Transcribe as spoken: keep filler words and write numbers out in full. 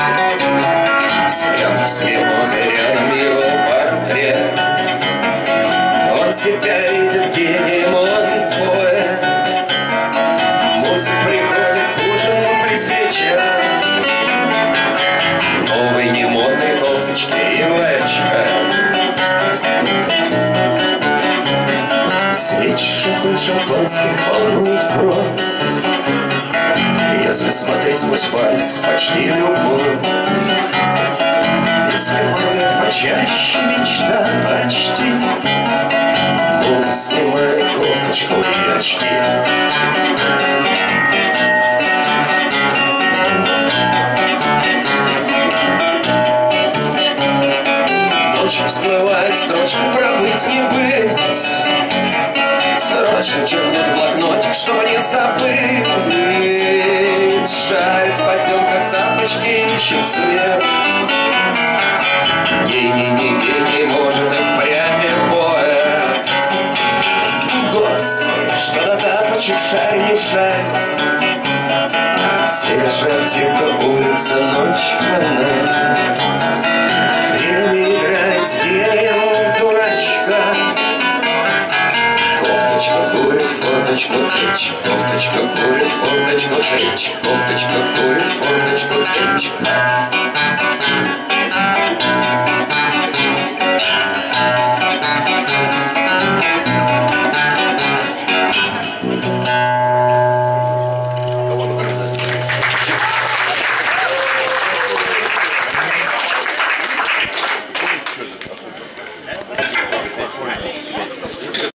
С мимозой рядом его портрет. Он себя видит гением, он поэт. Муза приходит к ужину при свечах, в новой немодной кофточке и в очках. Свечи шипы шампанским волнует кровь. Если смотреть сквозь пальцы, почти любовь. Если моргает почаще, мечта почти. Муза снимает кофточку и очки. Ночью всплывает строчка «Пробыть не быть». Срочно черкнуть блокнотик, чтобы не забыть. Шарит в потемках тапочки, ищет свет. Гений, не гений, может и впрямь поэт. Господи, что до тапочек шарь не шарь. Те же аптека, улица, ночь, фонарь. Время играет с гением в дурачка. Кофточка курит, форточку тычь. Кофточка курит, форточку тычь. Кофточка курит, форточку тычь.